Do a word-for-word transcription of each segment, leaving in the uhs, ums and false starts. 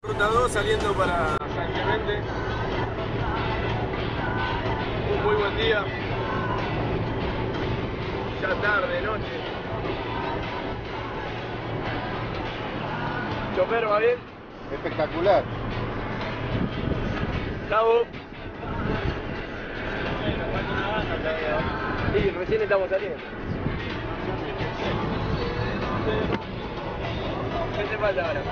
Ruta dos saliendo para San Clemente. Un muy buen día. Ya tarde, noche. ¿Chofer va bien? Espectacular. Cabo. Sí, recién estamos saliendo. ¿Qué te falta ahora?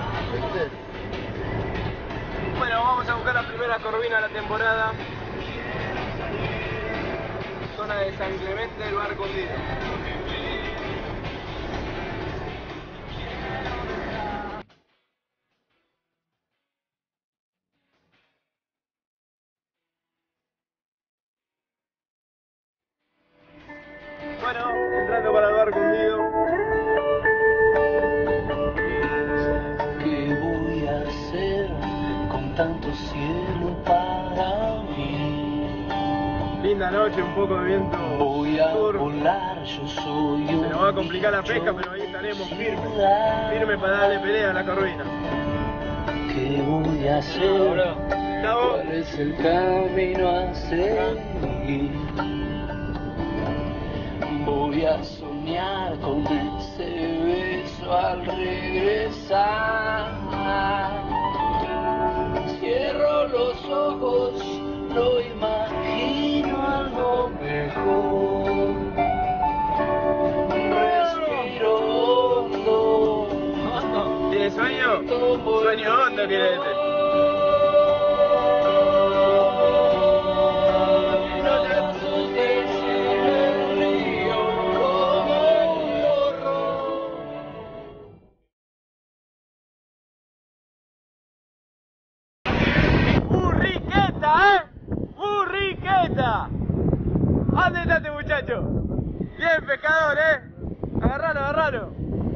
Bueno, vamos a buscar la primera corvina de la temporada. Zona de San Clemente, el Barco Hundido. Bueno, entrando para el Barco Hundido. ¿Qué voy a hacer con tanto cielo para mí? Linda noche, un poco de viento. Voy a sur. volar, yo soy un Se nos va a complicar la pesca, pero ahí estaremos firmes. Firmes para darle pelea a la corvina. ¿Qué voy a hacer? Cabo. ¿Cuál es el camino a seguir? Voy a soñar con ese beso al regresar. Cierro los ojos, lo imagino algo mejor. Respiro hondo. ¿Tiene sueño? Tomo el Sueño hondo quiere decir. ¡Burriqueta, eh! ¡Burriqueta! ¿Dónde está este muchacho? Bien, pescador, eh. Agarralo, agarralo.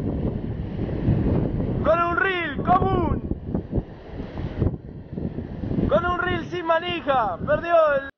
Con un reel común. Con un reel sin manija. Perdió el...